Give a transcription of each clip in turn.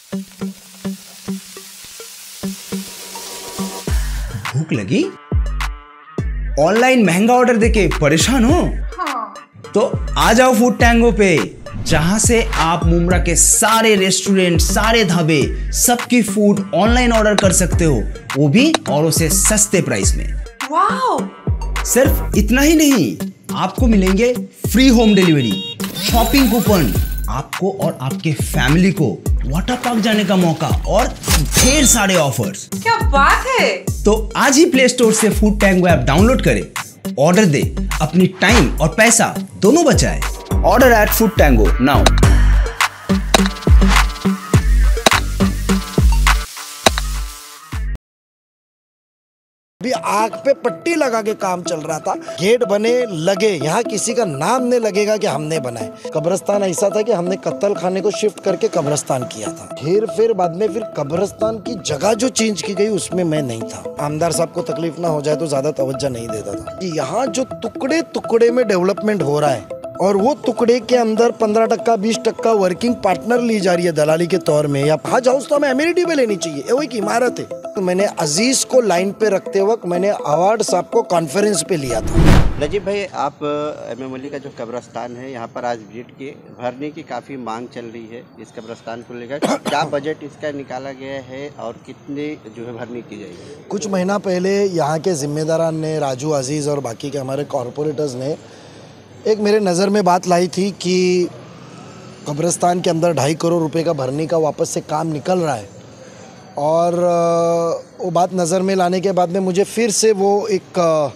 भूख लगी? ऑनलाइन महंगा ऑर्डर देके परेशान हो? हाँ। तो आ जाओ फूड टैंगो पे, जहां से आप मुंब्रा के सारे रेस्टोरेंट, सारे ढाबे, सबकी फूड ऑनलाइन ऑर्डर कर सकते हो, वो भी औरों से सस्ते प्राइस में। वाओ! सिर्फ इतना ही नहीं, आपको मिलेंगे free home delivery, shopping coupon, आपको और आपके फैमिली को वाटर पार्क जाने का मौका और ढेर सारे ऑफर्स। क्या बात है! तो आज ही प्ले स्टोर से फूड टैंगो ऐप डाउनलोड करें, ऑर्डर दे, अपनी टाइम और पैसा दोनों बचाए। Order at food tango now. अभी आग पे पट्टी लगा के काम चल रहा था, गेट बने लगे, यहाँ किसी का नाम नहीं लगेगा कि हमने बनाए। कब्रिस्तान ऐसा था कि हमने कत्ल खाने को शिफ्ट करके कब्रिस्तान किया था। फिर बाद में कब्रिस्तान की जगह जो चेंज की गई उसमें मैं नहीं था। आमदार साहब को तकलीफ ना हो जाए तो ज्यादा तवज्जो नहीं देता था। यहाँ जो टुकड़े टुकड़े में डेवलपमेंट हो रहा है और वो टुकड़े के अंदर 15% 20% वर्किंग पार्टनर ली जा रही है दलाली के तौर में, या हज हाउस तो हमें एमिनिटी में लेनी चाहिए, वो एक इमारत है। तो मैंने अजीज को लाइन पे रखते वक्त मैंने अवार्ड साहब को कॉन्फ्रेंस पे लिया था। नजीब भाई, आप MM वली का जो कब्रिस्तान है यहाँ पर आज विजिट किए, भरने की काफ़ी मांग चल रही है इस कब्रिस्तान को लेकर, क्या बजट इसका निकाला गया है और कितने जो है भरने की जाएगी? कुछ महीना पहले यहाँ के जिम्मेदारान ने, राजू अजीज़ और बाकी के हमारे कॉरपोरेटर्स ने एक मेरे नज़र में बात लाई थी कि कब्रिस्तान के अंदर 2.5 करोड़ रुपए का भरने का वापस से काम निकल रहा है। और वो बात नज़र में लाने के बाद में मुझे फिर से वो एक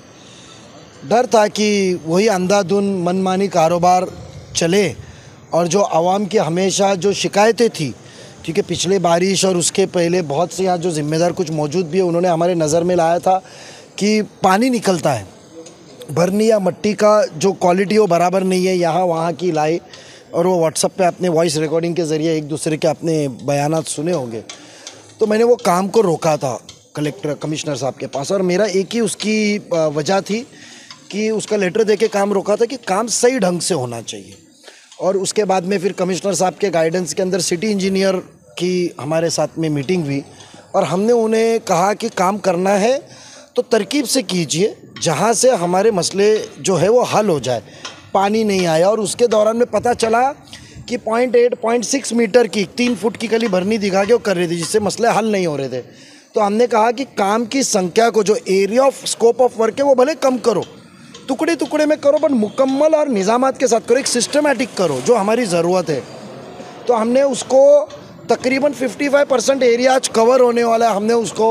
डर था कि वही अंधाधुन मनमानी कारोबार चले और जो आवाम की हमेशा जो शिकायतें थी, क्योंकि पिछले बारिश और उसके पहले बहुत से यहाँ जो ज़िम्मेदार कुछ मौजूद भी है, उन्होंने हमारे नज़र में लाया था कि पानी निकलता है, भरनी या मट्टी का जो क्वालिटी वो बराबर नहीं है, यहाँ वहाँ की लाई, और वो व्हाट्सएप पे अपने वॉइस रिकॉर्डिंग के ज़रिए एक दूसरे के अपने बयानात सुने होंगे। तो मैंने वो काम को रोका था कमिश्नर साहब के पास, और मेरा एक ही उसकी वजह थी कि उसका लेटर देके काम रोका था कि काम सही ढंग से होना चाहिए। और उसके बाद में फिर कमिश्नर साहब के गाइडेंस के अंदर सिटी इंजीनियर की हमारे साथ में मीटिंग हुई और हमने उन्हें कहा कि काम करना है तो तरकीब से कीजिए, जहाँ से हमारे मसले जो है वो हल हो जाए। पानी नहीं आया और उसके दौरान में पता चला कि 0.6 मीटर की 3 फुट की कली भरनी दिखा के वो कर रही थी, जिससे मसले हल नहीं हो रहे थे। तो हमने कहा कि काम की संख्या को, जो area of scope of work है वो भले कम करो, टुकड़े टुकड़े में करो, बट मुकम्मल और निज़ामात के साथ करो, एक सिस्टमेटिक करो जो हमारी ज़रूरत है। तो हमने उसको तकरीबन 55% एरिया आज कवर होने वाला है। हमने उसको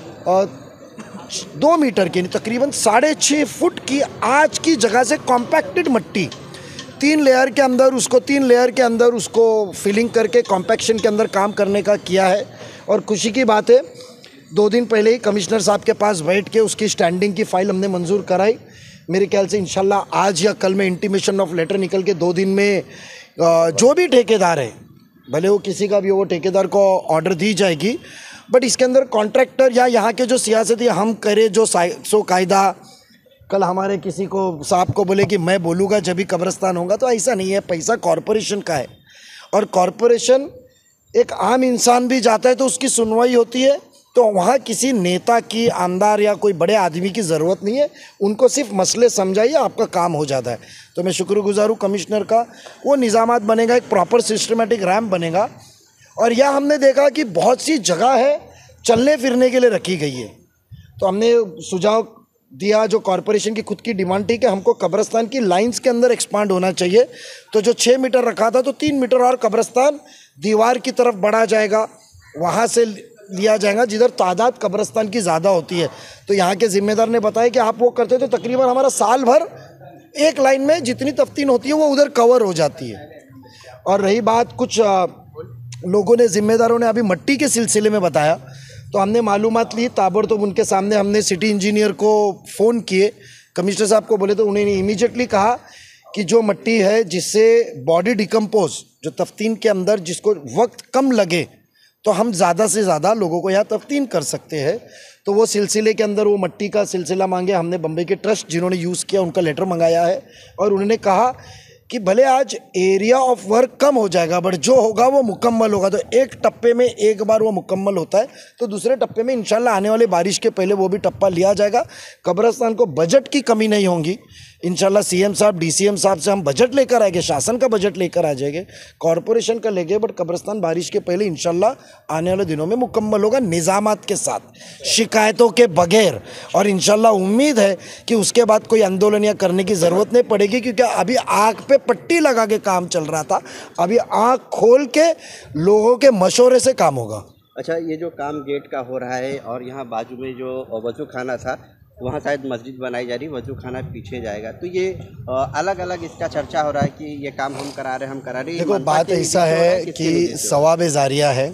2 मीटर की, तकरीबन 6.5 फुट की आज की जगह से कॉम्पैक्टेड मट्टी 3 लेयर के अंदर उसको फिलिंग करके कॉम्पैक्शन के अंदर काम करने का किया है। और खुशी की बात है, 2 दिन पहले ही कमिश्नर साहब के पास बैठ के उसकी स्टैंडिंग की फ़ाइल हमने मंजूर कराई। मेरे ख्याल से इंशाल्लाह आज या कल में इंटीमेशन ऑफ लेटर निकल के 2 दिन में जो भी ठेकेदार है, भले वो किसी का भी हो, वो ठेकेदार को ऑर्डर दी जाएगी। बट इसके अंदर कॉन्ट्रैक्टर या यहाँ के जो सियासती हम करें जो सो कायदा, कल हमारे किसी को साहब को बोले कि मैं बोलूँगा जब भी कब्रिस्तान होगा, तो ऐसा नहीं है। पैसा कॉरपोरेशन का है और कॉरपोरेशन एक आम इंसान भी जाता है तो उसकी सुनवाई होती है। तो वहाँ किसी नेता की, आमदार या कोई बड़े आदमी की ज़रूरत नहीं है, उनको सिर्फ मसले समझाइए, आपका काम हो जाता है। तो मैं शुक्रगुजार हूँ कमिश्नर का। वो निज़ामात बनेगा, एक प्रॉपर सिस्टमेटिक रैम्प बनेगा। और यह हमने देखा कि बहुत सी जगह है चलने फिरने के लिए रखी गई है। तो हमने सुझाव दिया, जो कॉरपोरेशन की खुद की डिमांड थी कि हमको कब्रिस्तान की लाइंस के अंदर एक्सपांड होना चाहिए। तो जो 6 मीटर रखा था तो 3 मीटर और कब्रिस्तान दीवार की तरफ बढ़ा जाएगा, वहाँ से लिया जाएगा जिधर तादाद कब्रिस्तान की ज़्यादा होती है। तो यहाँ के ज़िम्मेदार ने बताया कि आप वो करते तो तकरीबन हमारा साल भर एक लाइन में जितनी तफ्तीन होती है वो उधर कवर हो जाती है। और रही बात, कुछ लोगों ने, ज़िम्मेदारों ने अभी मट्टी के सिलसिले में बताया, तो हमने मालूमात ली ताबड़तोब उनके सामने। हमने सिटी इंजीनियर को फ़ोन किए, कमिश्नर साहब को बोले, तो उन्होंने इमीडिएटली कहा कि जो मट्टी है जिससे बॉडी डिकम्पोज, जो तफ्तीन के अंदर जिसको वक्त कम लगे, तो हम ज़्यादा से ज़्यादा लोगों को यहाँ तफ्तीन कर सकते हैं। तो वो सिलसिले के अंदर वो मट्टी का सिलसिला मांगे। हमने बम्बई के ट्रस्ट जिन्होंने यूज़ किया उनका लेटर मंगाया है और उन्होंने कहा कि भले आज एरिया ऑफ वर्क कम हो जाएगा बट जो होगा वो मुकम्मल होगा। तो एक टप्पे में एक बार वो मुकम्मल होता है तो दूसरे टप्पे में इंशाल्लाह आने वाले बारिश के पहले वो भी टप्पा लिया जाएगा। कब्रिस्तान को बजट की कमी नहीं होगी इंशाल्लाह। सीएम साहब डीसीएम साहब से हम बजट लेकर आएंगे, शासन का बजट लेकर आ जाएंगे, कॉरपोरेशन का लेंगे, बट कब्रिस्तान बारिश के पहले इंशाल्लाह आने वाले दिनों में मुकम्मल होगा निज़ामात के साथ, शिकायतों के बगैर। और इंशाल्लाह उम्मीद है कि उसके बाद कोई आंदोलन या करने की ज़रूरत नहीं पड़ेगी, क्योंकि अभी आग पे पट्टी लगा के काम चल रहा था, अभी आँख खोल के लोगों के मशवरे से काम होगा। अच्छा, ये जो काम गेट का हो रहा है और यहाँ बाजू में जो वजू खाना था वहाँ शायद मस्जिद बनाई जा रही, वजू खाना पीछे जाएगा, तो ये अलग अलग इसका चर्चा हो रहा है कि ये काम हम करा रहे हैं। देखो बात ऐसा है कि सवाब जारिया है।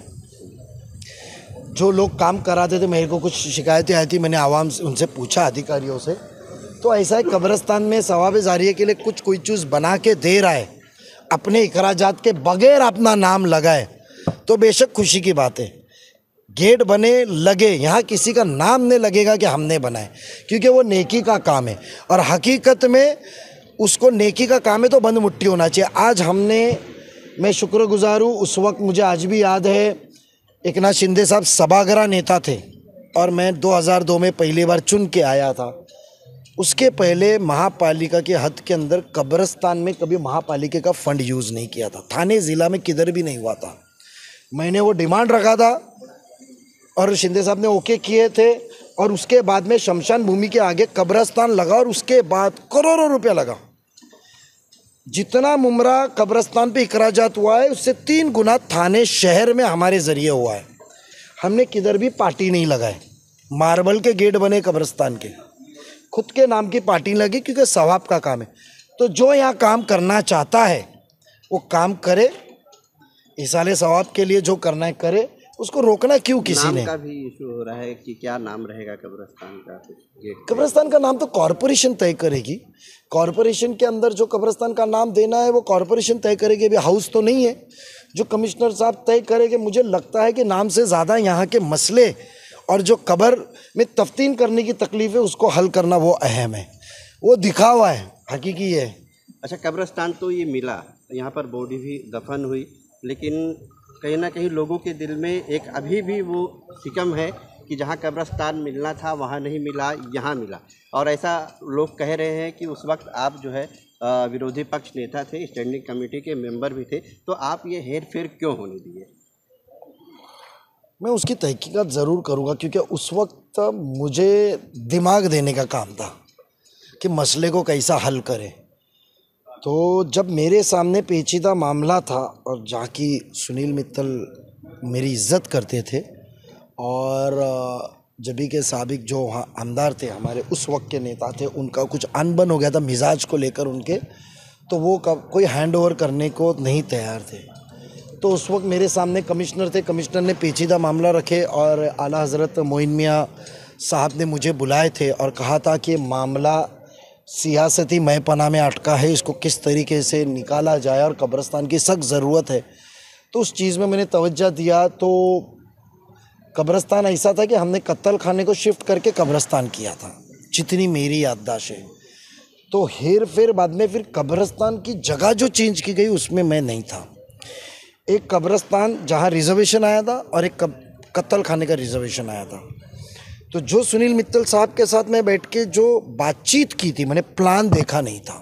जो लोग काम कराते थे, मेरे को कुछ शिकायतें आई थी, मैंने आवाम से उनसे पूछा अधिकारियों से, तो ऐसा है कब्रिस्तान में सवाब जारिया के लिए कुछ कोई चीज़ बना के दे रहा है अपने इखराजात के बगैर अपना नाम लगाए तो बेशक खुशी की बात है। गेट बने लगे, यहाँ किसी का नाम नहीं लगेगा कि हमने बनाए, क्योंकि वो नेकी का काम है और हकीकत में उसको नेकी का काम है तो बंद मुट्ठी होना चाहिए। आज मैं शुक्रगुजार हूँ, उस वक्त मुझे आज भी याद है एकनाथ शिंदे साहब सभागृह नेता थे और मैं 2002 में पहली बार चुन के आया था। उसके पहले महापालिका के हद के अंदर कब्रिस्तान में कभी महापालिका का फंड यूज़ नहीं किया था, थाने ज़िला में किधर भी नहीं हुआ था। मैंने वो डिमांड रखा था और शिंदे साहब ने ओके किए थे और उसके बाद में शमशान भूमि के आगे कब्रिस्तान लगा और उसके बाद करोड़ों रुपया लगा। जितना मुमरा कब्रिस्तान पे इखराजात हुआ है उससे 3 गुना थाने शहर में हमारे ज़रिए हुआ है। हमने किधर भी पार्टी नहीं लगाए, मार्बल के गेट बने कब्रिस्तान के, खुद के नाम की पार्टी लगी क्योंकि सवाब का काम है। तो जो यहाँ काम करना चाहता है वो काम करे, इसाले सवाब के लिए जो करना है करे, उसको रोकना क्यों किसी ने। नाम का भी इशू हो रहा है कि क्या नाम रहेगा कब्रिस्तान का। कब्रिस्तान का नाम तो कॉरपोरेशन तय करेगी, कॉरपोरेशन के अंदर जो कब्रिस्तान का नाम देना है वो कॉरपोरेशन तय करेगी। अभी हाउस तो नहीं है, जो कमिश्नर साहब तय करेंगे। मुझे लगता है कि नाम से ज़्यादा यहाँ के मसले और जो कब्र में तफ्तीन करने की तकलीफ है उसको हल करना वो अहम है, वो दिखावा है, हकीकी है। अच्छा, कब्रिस्तान तो ये मिला, यहाँ पर बॉडी भी दफन हुई, लेकिन कहीं ना कहीं लोगों के दिल में एक अभी भी वो सिकम है कि जहाँ कब्रिस्तान मिलना था वहाँ नहीं मिला, यहाँ मिला। और ऐसा लोग कह रहे हैं कि उस वक्त आप जो है विरोधी पक्ष नेता थे, स्टैंडिंग कमेटी के मेंबर भी थे, तो आप ये हेर फेर क्यों होने दिए? मैं उसकी तहकीकात ज़रूर करूँगा, क्योंकि उस वक्त मुझे दिमाग देने का काम था कि मसले को कैसा हल करें। तो जब मेरे सामने पेचीदा मामला था और जहाँ की सुनील मित्तल मेरी इज़्ज़त करते थे और जबी के साबिक जो वहाँ आमदार थे, हमारे उस वक्त के नेता थे, उनका कुछ अनबन हो गया था मिजाज को लेकर उनके, तो वो कोई हैंड ओवर करने को नहीं तैयार थे। तो उस वक्त मेरे सामने कमिश्नर थे, कमिश्नर ने पेचीदा मामला रखे और आला हज़रत मोइन मियाँ साहब ने मुझे बुलाए थे और कहा था कि मामला सियासती महपना में अटका है, इसको किस तरीके से निकाला जाए और कब्रिस्तान की सख्त ज़रूरत है। तो उस चीज़ में मैंने तवज्जो दिया। तो कब्रिस्तान ऐसा था कि हमने कत्ल खाने को शिफ्ट करके कब्रिस्तान किया था, जितनी मेरी याददाश्त है। तो हेर फेर बाद में फिर कब्रिस्तान की जगह जो चेंज की गई उसमें मैं नहीं था। एक कब्रिस्तान जहाँ रिजर्वेशन आया था और एक कत्ल खाने का रिजर्वेशन आया था। तो जो सुनील मित्तल साहब के साथ मैं बैठ के जो बातचीत की थी, मैंने प्लान देखा नहीं था,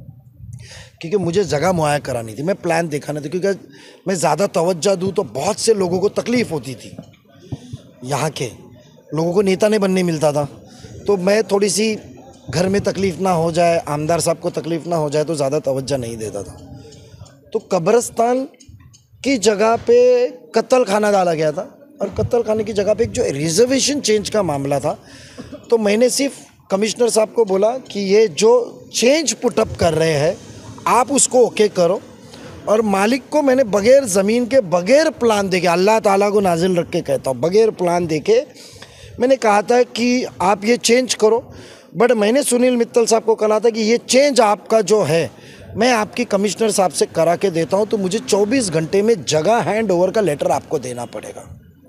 क्योंकि मुझे जगह मुहैया करानी थी। मैं प्लान देखा नहीं था, क्योंकि मैं ज़्यादा तवज्जो दूँ तो बहुत से लोगों को तकलीफ़ होती थी, यहाँ के लोगों को नेता नहीं बनने मिलता था। तो मैं थोड़ी सी घर में तकलीफ़ ना हो जाए, आमदार साहब को तकलीफ़ ना हो जाए, तो ज़्यादा तवज्जो नहीं देता था। तो कब्रिस्तान की जगह पे कत्ल खाना डाला गया था और कत्ल खाने की जगह पे एक जो रिजर्वेशन चेंज का मामला था, तो मैंने सिर्फ कमिश्नर साहब को बोला कि ये जो चेंज पुटअप कर रहे हैं आप उसको ओके करो। और मालिक को मैंने बगैर ज़मीन के, बगैर प्लान देके, अल्लाह ताला को नाजिल रख के कहता हूँ, बगैर प्लान देके मैंने कहा था कि आप ये चेंज करो। बट मैंने सुनील मित्तल साहब को कहा था कि ये चेंज आपका जो है मैं आपकी कमिश्नर साहब से करा के देता हूँ, तो मुझे 24 घंटे में जगह हैंड ओवर का लेटर आपको देना पड़ेगा।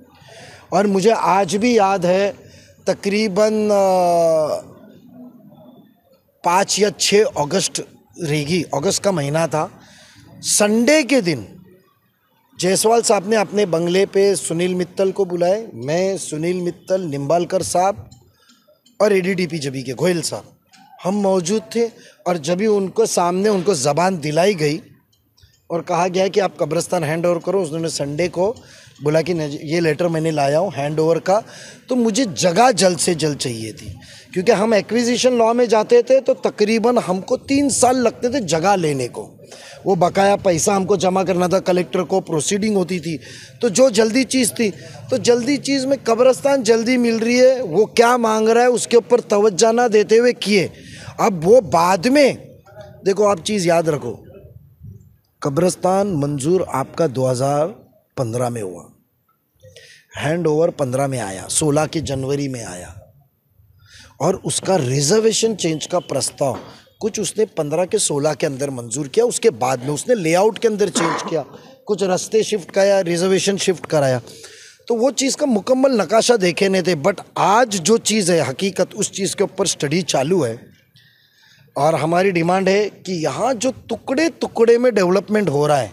और मुझे आज भी याद है तकरीबन 5 या 6 अगस्त रेगी, अगस्त का महीना था, संडे के दिन जायसवाल साहब ने अपने बंगले पे सुनील मित्तल को बुलाए। मैं, सुनील मित्तल, निम्बालकर साहब और एडीडीपी जबी के गोयल साहब, हम मौजूद थे। और जब भी उनको सामने उनको ज़बान दिलाई गई और कहा गया कि आप कब्रिस्तान हैंड ओवर करो, उन्होंने संडे को बोला कि ये लेटर मैंने लाया हूँ हैंड ओवर का। तो मुझे जगह जल्द से जल्द चाहिए थी, क्योंकि हम एक्विजिशन लॉ में जाते थे तो तकरीबन हमको 3 साल लगते थे जगह लेने को। वो बकाया पैसा हमको जमा करना था, कलेक्टर को प्रोसीडिंग होती थी। तो जो जल्दी चीज़ थी, तो जल्दी चीज़ में कब्रिस्तान जल्दी मिल रही है, वो क्या मांग रहा है उसके ऊपर तवज्जो ना देते हुए किए। अब वो बाद में देखो, आप चीज़ याद रखो, कब्रिस्तान मंजूर आपका 2015 में हुआ, हैंड ओवर 15 में आया, 16 के जनवरी में आया, और उसका रिजर्वेशन चेंज का प्रस्ताव कुछ उसने 15 के 16 के अंदर मंजूर किया। उसके बाद में उसने लेआउट के अंदर चेंज किया, कुछ रास्ते शिफ्ट कराया, रिजर्वेशन शिफ्ट कराया। तो वो चीज़ का मुकम्मल नकाशा देखे नहीं थे। बट आज जो चीज़ है हकीकत, उस चीज़ के ऊपर स्टडी चालू है और हमारी डिमांड है कि यहाँ जो टुकड़े टुकड़े में डेवलपमेंट हो रहा है,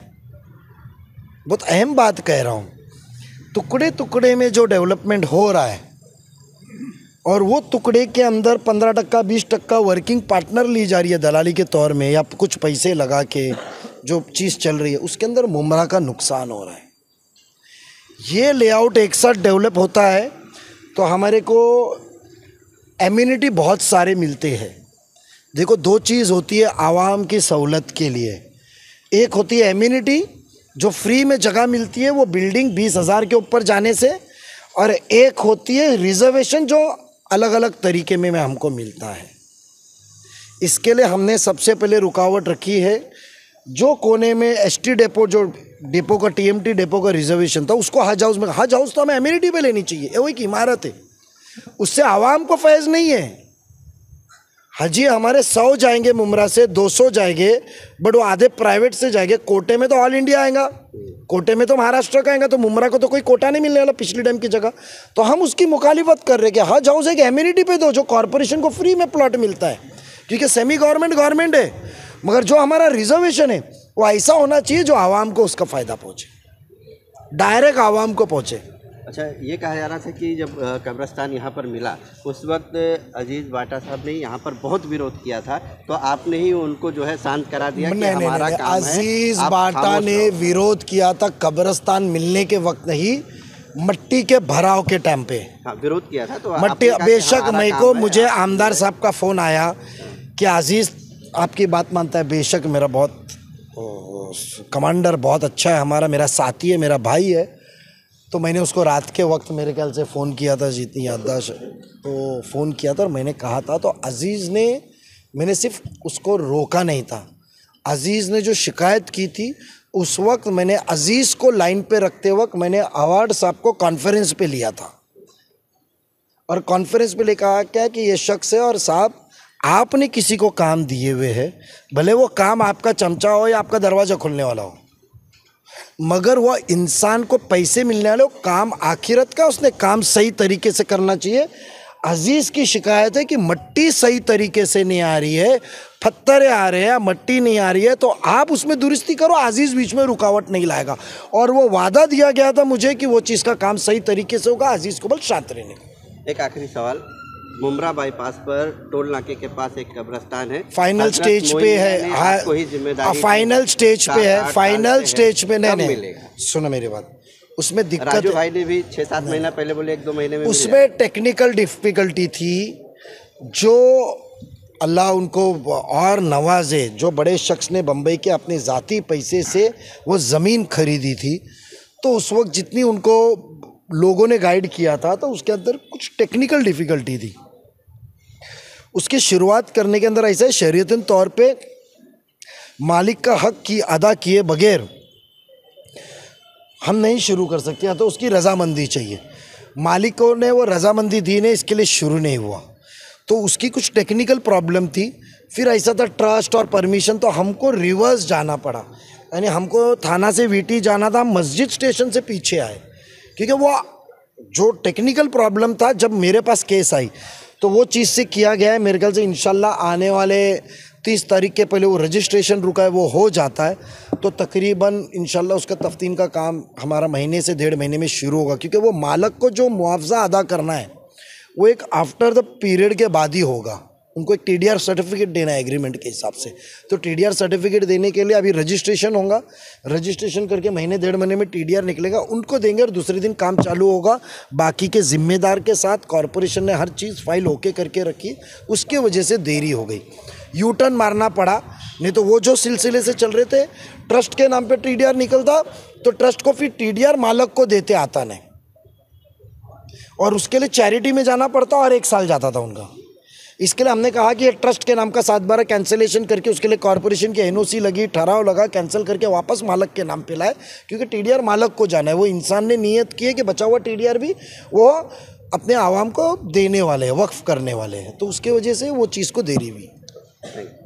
बहुत अहम बात कह रहा हूँ, टुकड़े टुकड़े में जो डेवलपमेंट हो रहा है और वो टुकड़े के अंदर 15% 20% वर्किंग पार्टनर ली जा रही है दलाली के तौर में या कुछ पैसे लगा के जो चीज़ चल रही है, उसके अंदर मुमरा का नुकसान हो रहा है। ये लेआउट एक साथ डेवलप होता है तो हमारे को एम्यूनिटी बहुत सारे मिलते हैं। देखो, 2 चीज़ होती है आवाम की सहूलत के लिए, एक होती है एम्यूनिटी जो फ्री में जगह मिलती है वो बिल्डिंग 20,000 के ऊपर जाने से, और एक होती है रिजर्वेशन जो अलग अलग तरीके में हमको मिलता है। इसके लिए हमने सबसे पहले रुकावट रखी है, जो कोने में एसटी डेपो, जो डेपो का टीएमटी डेपो का रिजर्वेशन था, उसको हज हाउस में, हज हाउस तो हमें एम्यूनिटी पे लेनी चाहिए, वो एक इमारत है, उससे आवाम को फैज़ नहीं है। हाजी हमारे 100 जाएंगे मुमरा से, 200 जाएंगे, बट वो आधे प्राइवेट से जाएंगे। कोटे में तो ऑल इंडिया आएगा, कोटे में तो महाराष्ट्र का आएगा, तो मुमरा को तो कोई कोटा नहीं मिलने वाला पिछली टाइम की जगह। तो हम उसकी मुखालिफत कर रहे हैं कि हज हाउस एक एम्यूनिटी पे दो, जो कॉरपोरेशन को फ्री में प्लॉट मिलता है, क्योंकि सेमी गवर्नमेंट है, मगर जो हमारा रिजर्वेशन है वो ऐसा होना चाहिए जो आवाम को उसका फ़ायदा पहुँचे, डायरेक्ट आवाम को पहुँचे। अच्छा, ये कहा जा रहा था कि जब कब्रिस्तान यहाँ पर मिला उस वक्त अजीज बाटा साहब ने यहाँ पर बहुत विरोध किया था, तो आपने ही उनको जो है शांत करा दिया कि हमारा काम है। अजीज बाटा ने विरोध किया था कब्रिस्तान मिलने के वक्त नहीं, मट्टी के भराव के टाइम पे विरोध किया था। तो मट्टी, बेशक मेरे को मुझे आमदार साहब का फ़ोन आया कि अजीज़ आपकी बात मानता है, बेशक मेरा बहुत कमांडर बहुत अच्छा है, हमारा मेरा साथी है, मेरा भाई है। तो मैंने उसको रात के वक्त मेरे ख्याल से फ़ोन किया था, जितनी याददाश्त, तो फ़ोन किया था और मैंने कहा था, तो अजीज़ ने, मैंने सिर्फ उसको रोका नहीं था, अजीज़ ने जो शिकायत की थी उस वक्त मैंने अजीज़ को लाइन पे रखते वक्त मैंने अवार्ड साहब को कॉन्फ्रेंस पे लिया था, और कॉन्फ्रेंस पे ले कहा क्या कि ये शख्स है और साहब आपने किसी को काम दिए हुए है, भले वो काम आपका चमचा हो या आपका दरवाज़ा खुलने वाला हो, मगर वह इंसान को पैसे मिलने वाले, काम आखिरत का, उसने काम सही तरीके से करना चाहिए। अजीज़ की शिकायत है कि मट्टी सही तरीके से नहीं आ रही है, पत्थर आ रहे हैं, मट्टी नहीं आ रही है, तो आप उसमें दुरुस्ती करो, अजीज़ बीच में रुकावट नहीं लाएगा। और वो वादा दिया गया था मुझे कि वो चीज़ का काम सही तरीके से होगा, अजीज़ को बल शांत रहने का। एक आखिरी सवाल, मुमरा बाईपास पर टोल नाके के पास एक कब्रिस्तान है, फाइनल स्टेज पे है, कोई जिम्मेदारी फाइनल स्टेज पे है, फाइनल स्टेज पे नहीं, सुनो मेरी बात, उसमें दिक्कत, राजू भाई ने भी 6-7 महीना पहले बोले 1-2 महीने में, उसमें टेक्निकल डिफ़िकल्टी थी, जो अल्लाह उनको और नवाजे, जो बड़े शख्स ने बम्बई के अपने ज़ाती पैसे से वो ज़मीन खरीदी थी, तो उस वक्त जितनी उनको लोगों ने गाइड किया था तो उसके अंदर कुछ टेक्निकल डिफ़िकल्टी थी। उसकी शुरुआत करने के अंदर ऐसा है, शरीयतन तौर पे मालिक का हक की अदा किए बगैर हम नहीं शुरू कर सकते, या तो उसकी रजामंदी चाहिए। मालिकों ने वो रजामंदी दी नहीं, इसके लिए शुरू नहीं हुआ, तो उसकी कुछ टेक्निकल प्रॉब्लम थी। फिर ऐसा था ट्रस्ट और परमिशन, तो हमको रिवर्स जाना पड़ा, यानी हमको थाना से वीटी जाना था, मस्जिद स्टेशन से पीछे आए, क्योंकि वो जो टेक्निकल प्रॉब्लम था जब मेरे पास केस आई तो वो चीज़ से किया गया है। मेरे ख्याल से इंशाल्लाह आने वाले 30 तारीख के पहले वो रजिस्ट्रेशन रुका है, वो हो जाता है तो तकरीबन इंशाल्लाह उसका तफ्तीन का काम हमारा महीने से 1.5 महीने में शुरू होगा, क्योंकि वो मालक को जो मुआवजा अदा करना है वो एक आफ्टर द पीरियड के बाद ही होगा। उनको एक TDR सर्टिफिकेट देना है एग्रीमेंट के हिसाब से, तो TDR सर्टिफिकेट देने के लिए अभी रजिस्ट्रेशन होगा, रजिस्ट्रेशन करके महीने 1.5 महीने में TDR निकलेगा, उनको देंगे और दूसरे दिन काम चालू होगा। बाकी के जिम्मेदार के साथ कॉरपोरेशन ने हर चीज़ फाइल ओके करके रखी, उसके वजह से देरी हो गई, यू टर्न मारना पड़ा। नहीं तो वो जो सिलसिले से चल रहे थे, ट्रस्ट के नाम पर TDR निकलता तो ट्रस्ट को फिर TDR मालक को देते आता नहीं, और उसके लिए चैरिटी में जाना पड़ता और 1 साल जाता था उनका। इसके लिए हमने कहा कि एक ट्रस्ट के नाम का 7/12 कैंसिलेशन करके उसके लिए कॉर्पोरेशन की NOC लगी, ठहराव लगा, कैंसिल करके वापस मालक के नाम पे लाए, क्योंकि TDR मालक को जाना है। वो इंसान ने नियत की है कि बचा हुआ TDR भी वो अपने आवाम को देने वाले हैं, वक्फ करने वाले हैं, तो उसके वजह से वो चीज़ को देरी हुई।